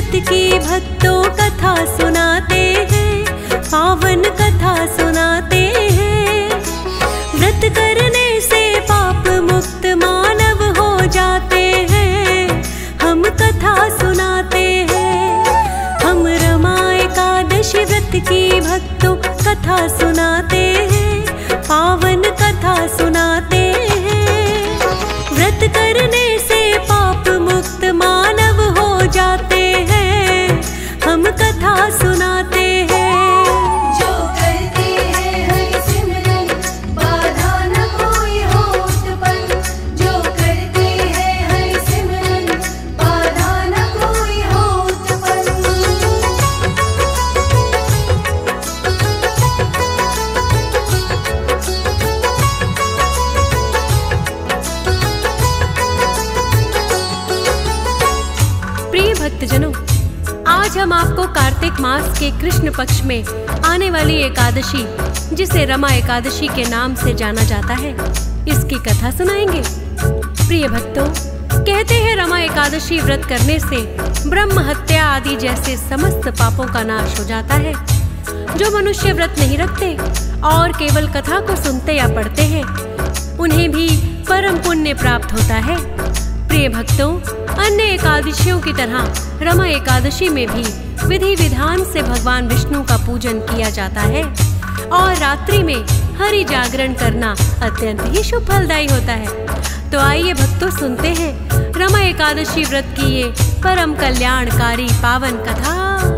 व्रत की भक्तों कथा सुनाते हैं, पावन कथा सुनाते हैं। व्रत करने से पाप मुक्त मानव हो जाते हैं, हम कथा सुनाते हैं। हम रमा एकादशी व्रत की भक्तों कथा सुनाते हैं, पावन कथा सुनाते हैं। व्रत करने से पाप मुक्त मानव हो जाते हैं, हम कथा सुनाते हैं। जो करते हैं हरि सिमरन, बाधा न कोई हो उत्पन्न। जो करते हैं हरि सिमरन, बाधा न कोई हो उत्पन्न। प्रिय भक्तजनों, आज हम आपको कार्तिक मास के कृष्ण पक्ष में आने वाली एकादशी, जिसे रमा एकादशी के नाम से जाना जाता है, इसकी कथा सुनाएंगे। प्रिय भक्तों, कहते हैं रमा एकादशी व्रत करने से ब्रह्म हत्या आदि जैसे समस्त पापों का नाश हो जाता है। जो मनुष्य व्रत नहीं रखते और केवल कथा को सुनते या पढ़ते हैं, उन्हें भी परम पुण्य प्राप्त होता है। प्रिय भक्तों, अन्य एकादशियों की तरह रमा एकादशी में भी विधि विधान से भगवान विष्णु का पूजन किया जाता है और रात्रि में हरि जागरण करना अत्यंत ही शुभ फलदायी होता है। तो आइए भक्तों, सुनते हैं रमा एकादशी व्रत की ये परम कल्याणकारी पावन कथा।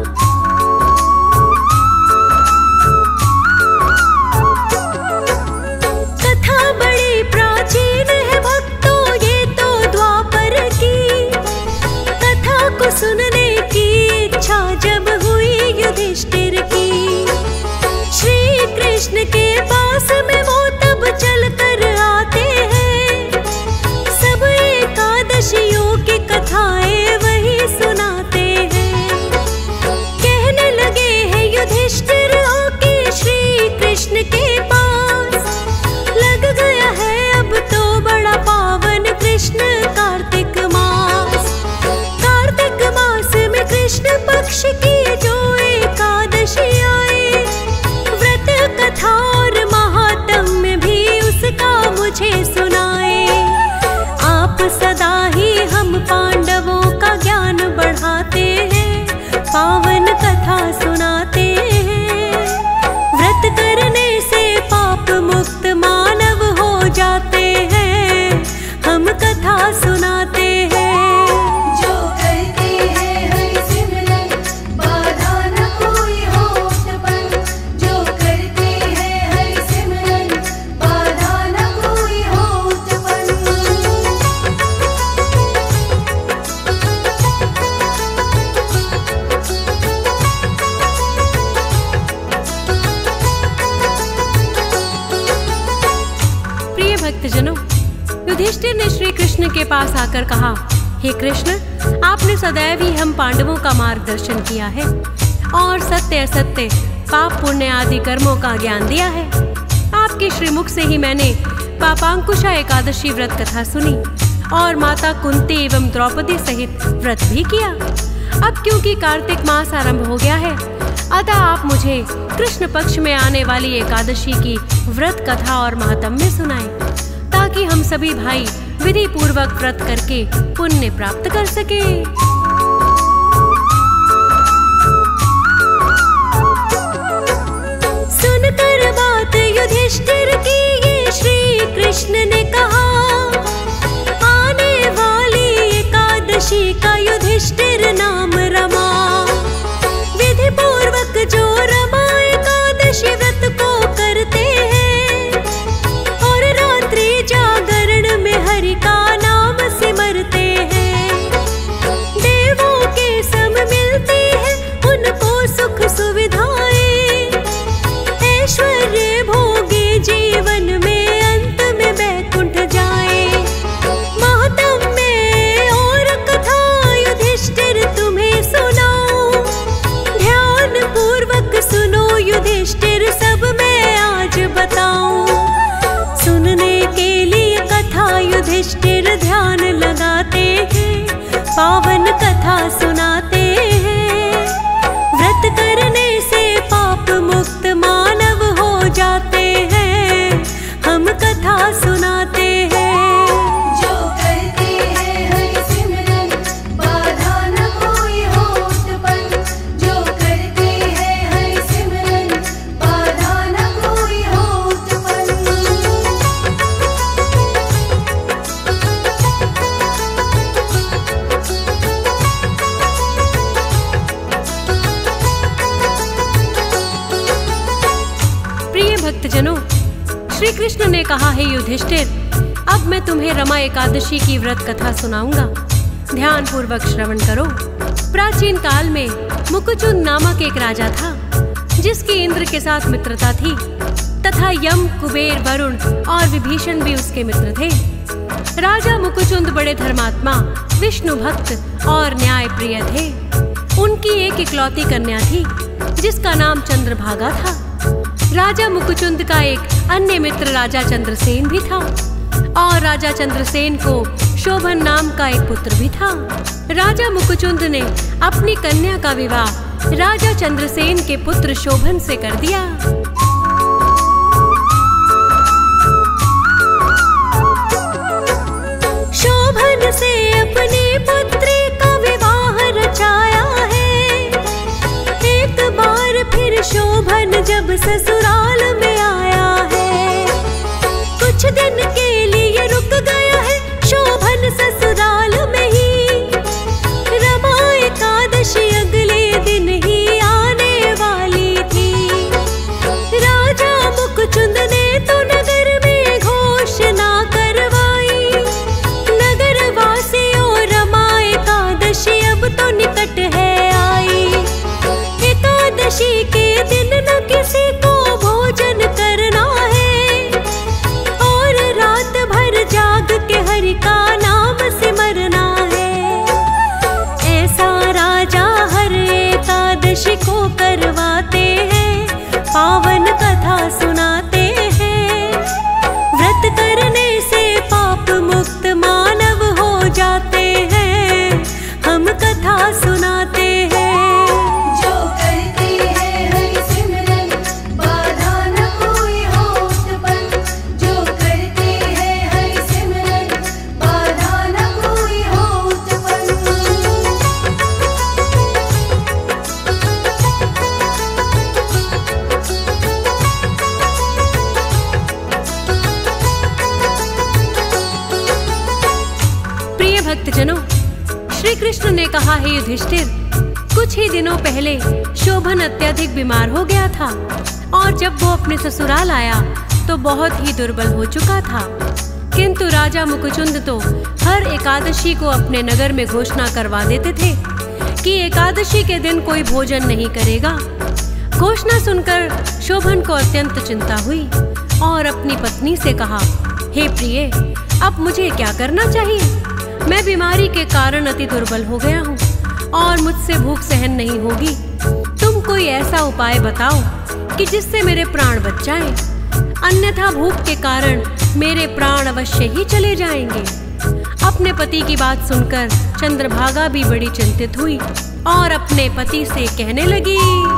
कथा बड़ी प्राचीन है भक्तों, ये तो द्वापर की। कथा को सुनने की इच्छा जब हुई युधिष्ठिर की, श्री कृष्ण के पास में वो तब चल कर आते हैं। सब एकादशियों की कथाएं वही सुनाते हैं। कहने लगे हैं युधिष्ठिर आके श्री कृष्ण के पास, लग गया है अब तो बड़ा पावन कृष्ण कार्तिक मास। कार्तिक मास में कृष्ण पक्ष की जो एकादशी आए, व्रत कथा और महात्म्य भी उसका मुझे सुनाए। आप सदा ही हम पांडवों का ज्ञान बढ़ाते हैं, पावन कथा सुनाते हैं। व्रत करने से पाप मुक्त मानव हो जाते हैं, हम कथा सुनाते हैं। जो करते हैं हरि सिमरन, बाधा न कोई हो उत्पन्न। जो करते हैं हरि सिमरन, बाधा न कोई हो उत्पन्न। प्रिय भक्तजनों, युधिष्ठिर ने श्री कृष्ण के पास आकर कहा, हे कृष्ण, आपने सदैव ही हम पांडवों का मार्गदर्शन किया है और सत्य असत्य, पाप पुण्य आदि कर्मों का ज्ञान दिया है। आपके श्रीमुख से ही मैंने पापांकुशा एकादशी व्रत कथा सुनी और माता कुंती एवं द्रौपदी सहित व्रत भी किया। अब क्योंकि कार्तिक मास आरंभ हो गया है, अतः आप मुझे कृष्ण पक्ष में आने वाली एकादशी की व्रत कथा और महात्म्य सुनाएं, ताकि हम सभी भाई विधि पूर्वक व्रत करके पुण्य प्राप्त कर सके। सुनकर बात युधिष्ठिर की ये श्री कृष्ण ने कहा, आने वाली एकादशी का युधिष्ठिर नाम रमा। विधि पूर्वक जो रमा एकादशी व्रत को करते हैं और रात्रि जागरण में हरि का नाम सिमरते हैं, देवों के सम मिलती है उनको सुख सुविधाएं। ऐश्वर्य भोगे जी कृष्ण ने कहा, हे युधिष्ठिर, अब मैं तुम्हें रमा एकादशी की व्रत कथा सुनाऊंगा। ध्यान पूर्वक श्रवण करो। प्राचीन काल में मुकुचुंद नामक एक राजा था, जिसकी इंद्र के साथ मित्रता थी तथा यम, कुबेर, वरुण और विभीषण भी उसके मित्र थे। राजा मुकुचुंद बड़े धर्मात्मा, विष्णु भक्त और न्याय प्रिय थे। उनकी एक इकलौती कन्या थी, जिसका नाम चंद्रभागा था। राजा मुकुचुंद का एक अन्य मित्र राजा चंद्रसेन भी था, और राजा चंद्रसेन को शोभन नाम का एक पुत्र भी था। राजा मुकुचुंद ने अपनी कन्या का विवाह राजा चंद्रसेन के पुत्र शोभन से कर दिया। शोभन से अपनी पुत्री का विवाह रचाया है। एक बार फिर शोभन जब ससुराल में आया है, कुछ दिन के लिए रुक गया है शोभन ससुराल में ही। रमा एकादशी अगले दिन ही आने वाली थी। राजा मुकुचुंद ने तो नगर में घोषणा करवाई, नगर वासियों रमा एकादशी अब तो निकट है आई। एकादशी के दिन न किसी को भोजन करना है, और रात भर जाग के हरि का नाम सिमरना है। ऐसा राजा हर एकादशी को करवाते हैं, पावन कथा सुनाते हैं। व्रत करने से पाप मुक्त मानव हो जाते हैं, हम कथा सुनाते हैं। जो करते हैं हरि सिमरन, बाधा न कोई हो उत्पन्न। जो करते हैं हरि सिमरन, बाधा न कोई हो उत्पन्न। प्रिय भक्तजनों, श्री कृष्ण ने कहा, हे युधिष्ठिर, कुछ ही दिनों पहले शोभन अत्यधिक बीमार हो गया था, और जब वो अपने ससुराल आया तो बहुत ही दुर्बल हो चुका था। किंतु राजा मुकुचुंद तो हर एकादशी को अपने नगर में घोषणा करवा देते थे कि एकादशी के दिन कोई भोजन नहीं करेगा। घोषणा सुनकर शोभन को अत्यंत चिंता हुई और अपनी पत्नी से कहा, हे प्रिय, अब मुझे क्या करना चाहिए? मैं बीमारी के कारण अति दुर्बल हो गया हूँ और मुझसे भूख सहन नहीं होगी। तुम कोई ऐसा उपाय बताओ कि जिससे मेरे प्राण बच जाएं, अन्यथा भूख के कारण मेरे प्राण अवश्य ही चले जाएंगे। अपने पति की बात सुनकर चंद्रभागा भी बड़ी चिंतित हुई और अपने पति से कहने लगी,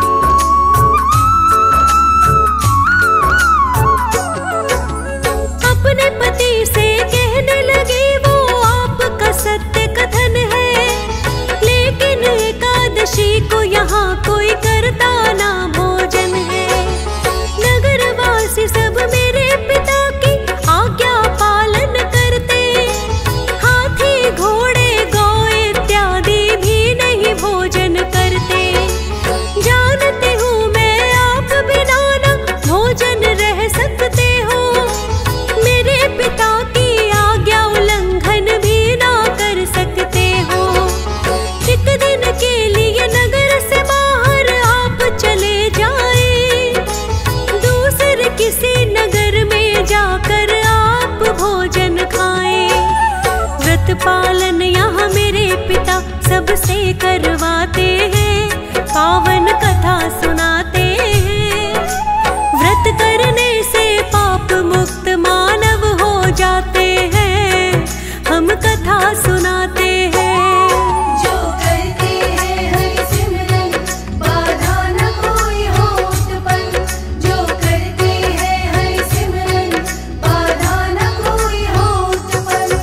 अपने पति से कहने लगी, वो आपका सत्य कथन है, लेकिन एकादशी को यहाँ कोई करता ना भोजन है। नगरवासी सब मेरे पिता की आज्ञा पालन करते, हाथी, घोड़े, गौ इत्यादि भी नहीं भोजन करते। जानती हूँ मैं आप बिना ना भोजन रह सकते हो, मेरे पिता की आज्ञा उल्लंघन भी ना कर सकते हो। एक दिन के लिए नगर से बाहर आप चले जाएं, दूसरे किसी नगर में जाकर आप भोजन खाएं। व्रत पालन यहाँ मेरे पिता सबसे करवाते हैं, पावन कथा सुनाते हैं। व्रत करने से पाप मुक्त मानव हो जाते हैं, हम कथा सुनाते हैं। जो करते हैं हरि सिमरन, बाधा न कोई हो उत्पन्न। जो करते हैं हरि सिमरन, बाधा न कोई हो उत्पन्न।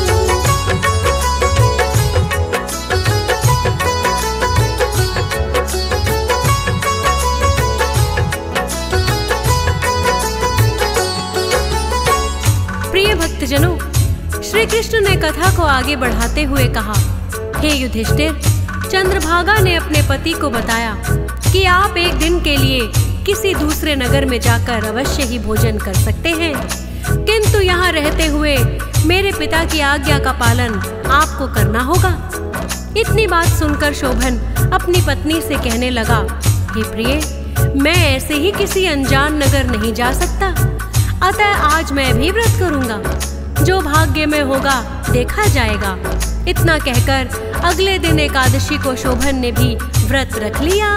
प्रिय भक्तजनों, श्री कृष्ण ने कथा को आगे बढ़ाते हुए कहा, हे युधिष्ठिर, चंद्रभागा ने अपने पति को बताया कि आप एक दिन के लिए किसी दूसरे नगर में जाकर अवश्य ही भोजन कर सकते हैं, किंतु यहाँ रहते हुए मेरे पिता की आज्ञा का पालन आपको करना होगा। इतनी बात सुनकर शोभन अपनी पत्नी से कहने लगा, हे प्रिय, मैं ऐसे ही किसी अनजान नगर नहीं जा सकता, अतः आज मैं भी व्रत करूंगा। जो भाग्य में होगा देखा जाएगा। इतना कहकर अगले दिन एकादशी को शोभन ने भी व्रत रख लिया।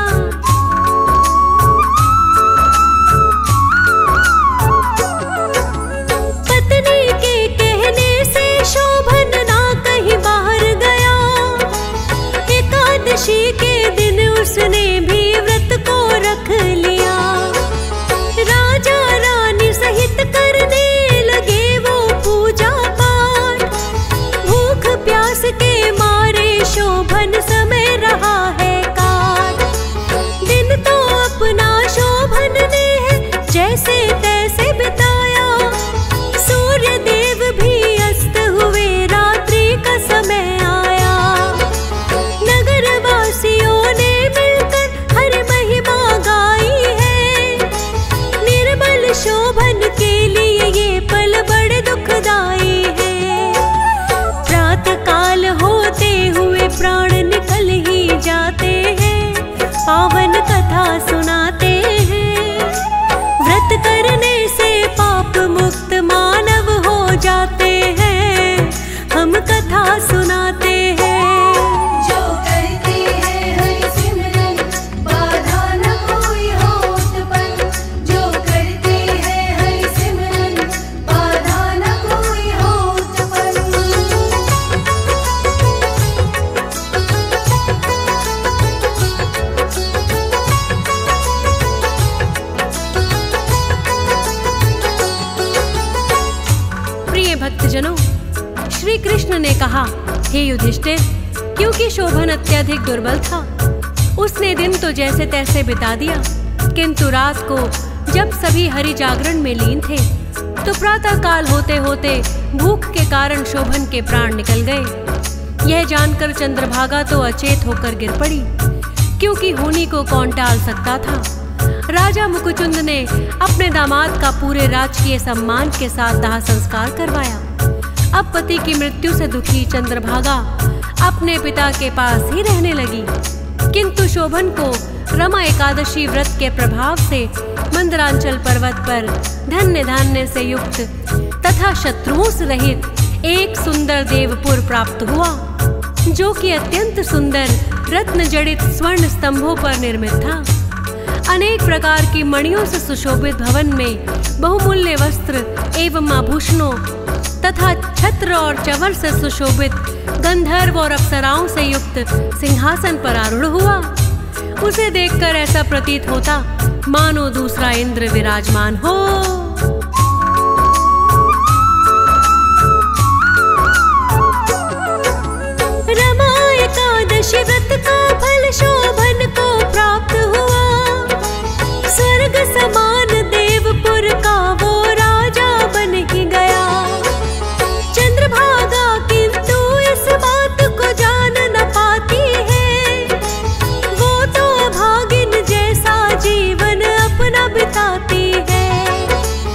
पत्नी के कहने से शोभन ना कहीं बाहर गया। एकादशी के दिन उसने भी व्रत को रख लिया। राजा रानी सहित करने लगे वो पूजा पाठ। भूख प्यास के मारे शोभन समय रहा है काट। दिन तो अपना शोभन ने जैसे तैसे बिताया। सूर्य देव भी अस्त हुए, रात्रि का समय आया। नगर वासियों ने मिलकर हर महिमा गाई है। निर्बल शोभन के लिए ये पल बड़े दुखदाई है। रात काल होते हुए प्राण निकल ही जाते हैं। पावन कथा सुनाते हैं। व्रत करने से पाप मुक्त मानव हो जाते हैं। हम कथा सुनाते हैं। जो करते हैं हरि सिमरन, बाधा न कोई हो उत्पन्न। जो करते हैं हरि सिमरन, बाधा न कोई हो उत्पन्न। प्रिय भक्तजनों, श्री कृष्ण ने कहा, हे युधिष्ठिर, क्योंकि शोभन अत्यधिक दुर्बल था, उसने दिन तो जैसे तैसे बिता दिया, किंतु रात को जब सभी हरि जागरण में लीन थे तो प्रातः काल होते होते भूख के कारण शोभन के प्राण निकल गए। यह जानकर चंद्रभागा तो अचेत होकर गिर पड़ी, क्योंकि होनी को कौन टाल सकता था। राजा मुकुचुंद ने अपने दामाद का पूरे राजकीय सम्मान के साथ दाह संस्कार करवाया। अब पति की मृत्यु से दुखी चंद्रभागा अपने पिता के पास ही रहने लगी, किंतु शोभन को रमा एकादशी व्रत के प्रभाव से मंदरांचल पर्वत पर धन्य धान्य से युक्त तथा शत्रुओं से रहित एक सुंदर देवपुर प्राप्त हुआ, जो कि अत्यंत सुंदर रत्न जड़ित स्वर्ण स्तंभों पर निर्मित था। अनेक प्रकार की मणियों से सुशोभित भवन में बहुमूल्य वस्त्र एवं आभूषणों तथा छत्र और चवर से सुशोभित गंधर्व और अप्सराओं से युक्त सिंहासन पर आरूढ़ हुआ। उसे देखकर ऐसा प्रतीत होता मानो दूसरा इंद्र विराजमान हो। रमा एकादशी व्रत का फल शोभन को प्राप्त हुआ। स्वर्ग समान देवपुर का वो राजा बन ही गया। चंद्रभागा किंतु इस बात को जान न पाती है। वो तो भागिन जैसा जीवन अपना बिताती है।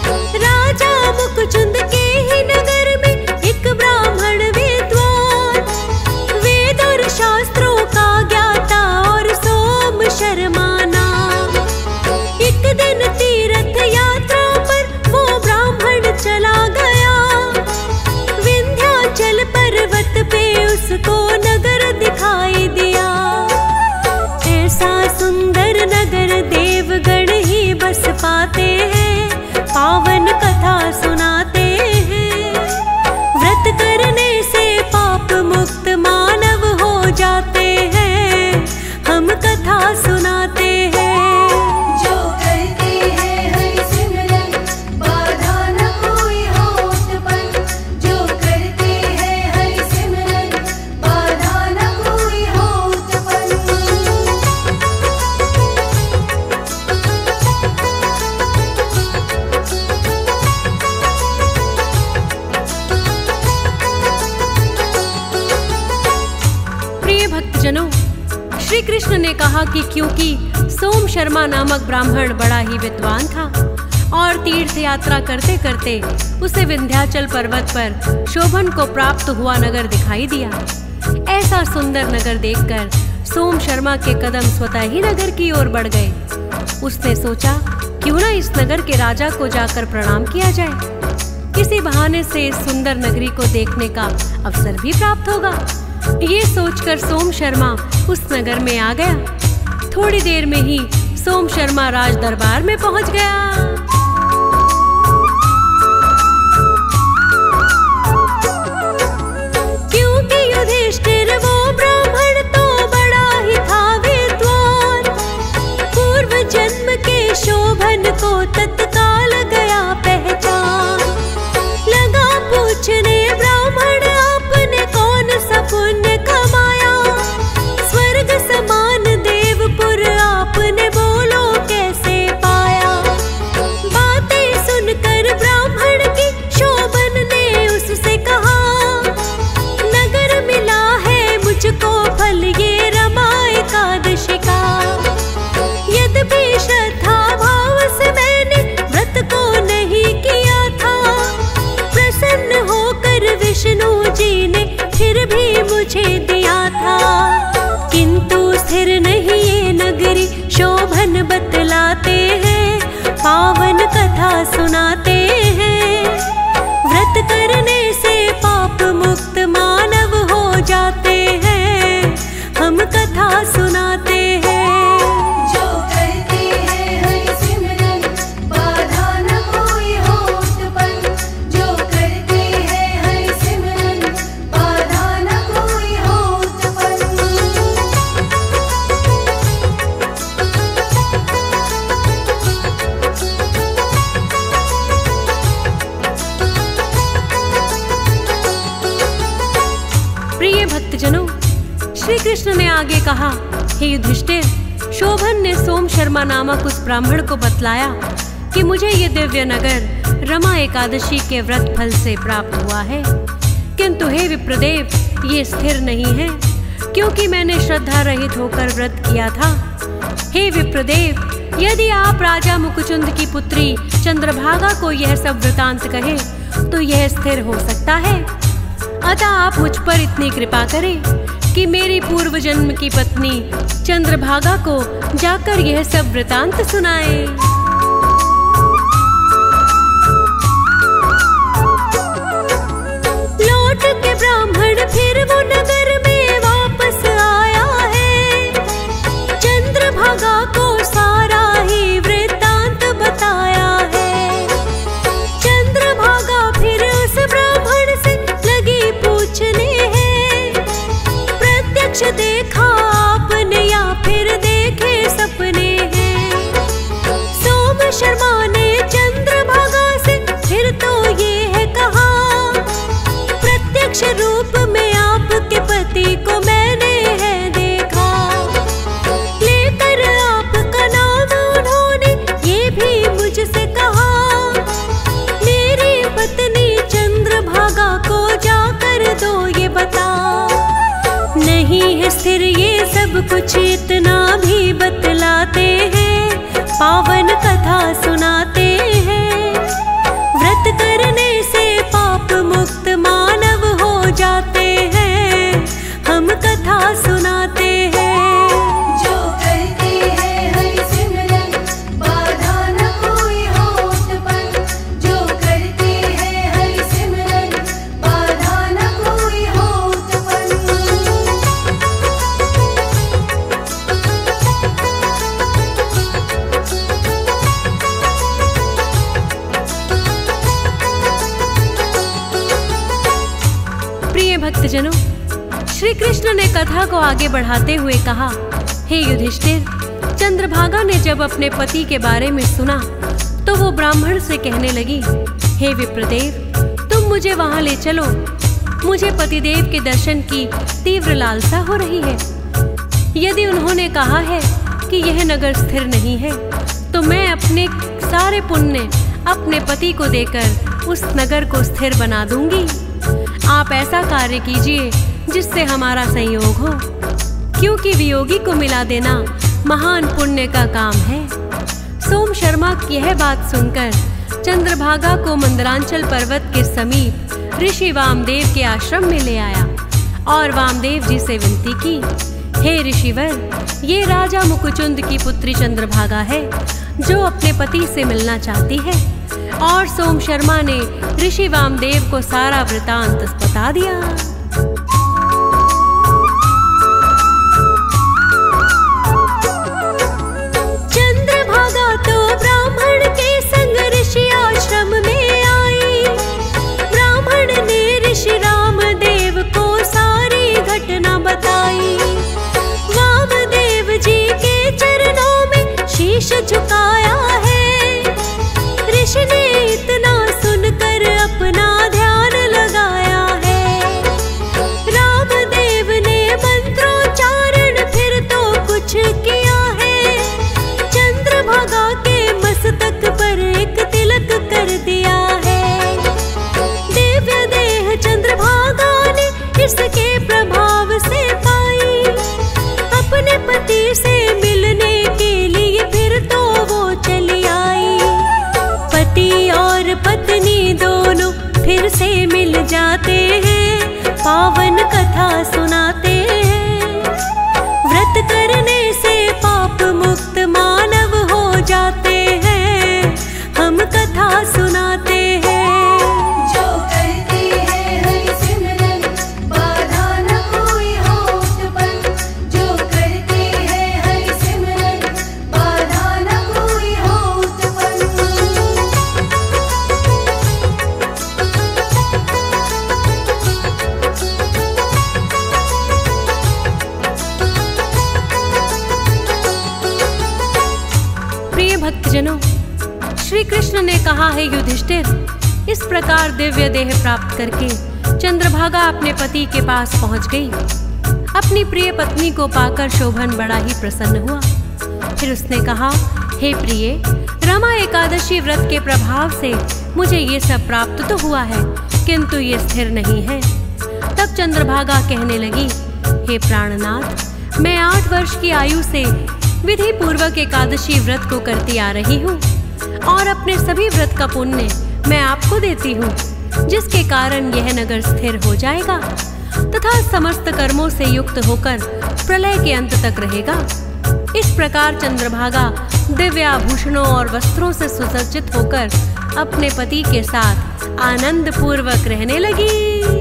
कृष्ण ने कहा कि क्योंकि सोम शर्मा नामक ब्राह्मण बड़ा ही विद्वान था और तीर्थ यात्रा करते करते उसे विंध्याचल पर्वत पर शोभन को प्राप्त हुआ नगर दिखाई दिया। ऐसा सुंदर नगर देखकर सोम शर्मा के कदम स्वतः ही नगर की ओर बढ़ गए। उसने सोचा, क्यों ना इस नगर के राजा को जाकर प्रणाम किया जाए, किसी बहाने से इस सुंदर नगरी को देखने का अवसर भी प्राप्त होगा। ये सोचकर सोम शर्मा उस नगर में आ गया। थोड़ी देर में ही सोम शर्मा राज दरबार में पहुंच गया। क्योंकि युधिष्ठिर वो ब्राह्मण तो बड़ा ही था विद्वान, पूर्व जन्म के शोभन को तत्काल गया पहचान। लगा पूछने ब्राह्मण, आपने कौन सा पुण्य कमाया, स्वर्ग समान देवपुर आपने बोलो कैसे पाया। बातें सुनकर ब्राह्मण की शोभन ने उससे कहा, नगर मिला है मुझको फल ये रमा एकादशी का। यद्यपि श्रद्धा भाव से मैंने व्रत को नहीं किया था, प्रसन्न होकर विष्णु जी ने फिर भी मुझे दिया था। किंतु स्थिर नहीं ये नगरी, शोभन बतलाते हैं, पावन कथा सुनाते हैं। व्रत करने से पाप मुक्त मानव हो जाते हैं, हम कथा सुनाते हैं। जो करते हैं हरि सिमरन, बाधा न कोई हो उत्पन्न। जो करते हैं हरि सिमरन, बाधा न कोई हो उत्पन्न। प्रिय भक्तजनों, श्री कृष्ण ने आगे कहा, हे युधिष्ठिर, शोभन ने सोम शर्मा नामक उस ब्राह्मण को बतलाया कि मुझे ये दिव्य नगर रमा एकादशी के व्रत फल से प्राप्त हुआ है। किंतु हे विप्रदेव, ये स्थिर नहीं है, क्योंकि मैंने श्रद्धा रहित होकर व्रत किया था। हे विप्रदेव, यदि आप राजा मुकुचुंद की पुत्री चंद्रभागा को यह सब वृतांत कहें तो यह स्थिर हो सकता है। अतः आप मुझ पर इतनी कृपा करें कि मेरी पूर्व जन्म की पत्नी चंद्रभागा को जाकर यह सब वृतांत सुनाएं। लौट के ब्राह्मण फिर वो नगर में वापस आया है, चंद्रभागा को सारा ही वृतांत बताया है। चंद्रभागा फिर उस ब्राह्मण से लगी पूछने हैं, प्रत्यक्ष देखा आपने या फिर देखे सपने हैं। सोम शर्मा ने चंद्रभागा से फिर तो ये है कहा, प्रत्यक्ष रूप में आपके पति को मैंने है देखा। लेकर आपका नाम उन्होंने ये भी मुझसे कहा, मेरी पत्नी चंद्रभागा को जाकर दो ये बता। नहीं है स्थिर ये सब कुछ, इतना भी बतलाते हैं, पावन कथा सुनाते हैं। व्रत करने से पाप मुक्त मानव हो जाते हैं, हम कथा सुनाते हैं। जो करते हैं हरि सिमरन, बाधा न कोई हो उत्पन्न। जो करते हैं हरि सिमरन, बाधा न कोई हो उत्पन्न। प्रिय भक्तजनों, श्री कृष्ण ने कथा को आगे बढ़ाते हुए कहा, हे युधिष्ठिर, चंद्रभागा ने जब अपने पति के बारे में सुना तो वो ब्राह्मण से कहने लगी, हे विप्रदेव, तुम मुझे वहां ले चलो, मुझे पतिदेव के दर्शन की तीव्र लालसा हो रही है। यदि उन्होंने कहा है कि यह नगर स्थिर नहीं है तो मैं अपने सारे पुण्य अपने पति को देकर उस नगर को स्थिर बना दूंगी। आप ऐसा कार्य कीजिए जिससे हमारा संयोग हो। क्योंकि वियोगी को मिला देना महान पुण्य का काम है। सोम शर्मा की यह बात सुनकर चंद्रभागा को मंदरांचल पर्वत के समीप ऋषि वामदेव के आश्रम में ले आया और वामदेव जी से विनती की, हे ऋषिवर, ये राजा मुकुचुंद की पुत्री चंद्रभागा है जो अपने पति से मिलना चाहती है। और सोम शर्मा ने ऋषि वामदेव को सारा वृतांत बता दिया। चंद्रभागा तो ब्राह्मण के संग ऋषि आश्रम में आई। ब्राह्मण ने ऋषि रामदेव को सारी घटना बताई। वामदेव जी के चरणों में शीश झुकाया है। ऋषि ने इतना सुनकर अपना ध्यान लगाया है। रामदेव ने मंत्रोच्चारण फिर तो कुछ किया है। चंद्रभागा के मस्तक पर एक तिलक कर दिया है। दिव्य देह चंद्रभागा ने इसके प्रभाव से पाई। अपने पति से मिलने के लिए फिर तो वो चली आई। पति और पत्नी दोनों फिर से मिल जाते हैं, पावन कथा सुनाते हैं। व्रत करने से पाप मुक्त मानव हो जाते हैं, हम कथा सुनाते हैं। जो करते हैं हरि सिमरन, बाधा न कोई हो उत्पन्न। जो करते हैं हरि सिमरन, बाधा न कोई हो उत्पन्न। प्रिय भक्तजनों, श्री कृष्ण ने कहा है, युधिष्ठिर, इस प्रकार दिव्य देह प्राप्त करके चंद्रभागा अपने पति के पास पहुंच गई। अपनी प्रिय पत्नी को पाकर शोभन बड़ा ही प्रसन्न हुआ। फिर उसने कहा, हे प्रिय, रमा एकादशी व्रत के प्रभाव से मुझे ये सब प्राप्त तो हुआ है, किंतु ये स्थिर नहीं है। तब चंद्रभागा कहने लगी, हे प्राणनाथ, मैं 8 वर्ष की आयु से विधि पूर्वक एकादशी व्रत को करती आ रही हूँ और अपने सभी व्रत का पुण्य मैं आपको देती हूँ, जिसके कारण यह नगर स्थिर हो जाएगा तथा समस्त कर्मों से युक्त होकर प्रलय के अंत तक रहेगा। इस प्रकार चंद्रभागा दिव्य आभूषणों और वस्त्रों से सुसज्जित होकर अपने पति के साथ आनंद पूर्वक रहने लगी।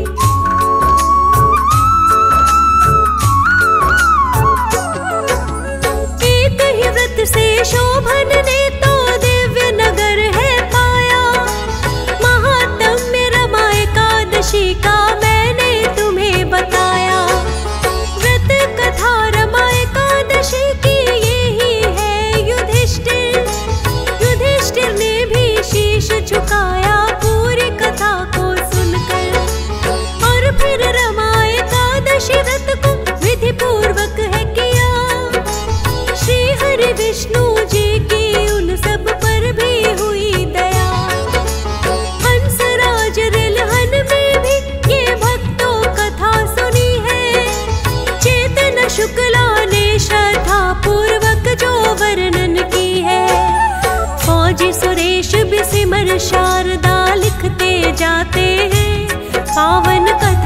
से शोभन ने तो दिव्य नगर है पाया। महात्म्य रमा एकादशी का मैंने तुम्हें बताया। व्रत कथा रमा एकादशी की यही है युधिष्ठिर। युधिष्ठिर ने भी शीश झुकाया पूरी कथा को सुनकर। और फिर रमा एकादशी व्रत को विधि पूर्वक है किया। श्री हरि विष्णु जी की उन सब पर भी हुई दया। हंसराज रिलहन में भी ये भक्तों कथा सुनी है। चेतन शुक्ला ने श्रद्धा पूर्वक जो वर्णन की है। फौजी सुरेश भी सिमर शारदा लिखते जाते हैं, पावन कथा